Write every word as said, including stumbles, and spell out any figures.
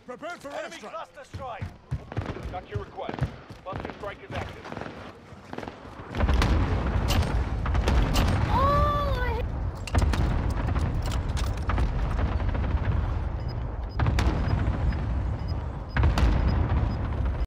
Prepare for Enemy airstrike! cluster strike! Got your request. Cluster strike is active.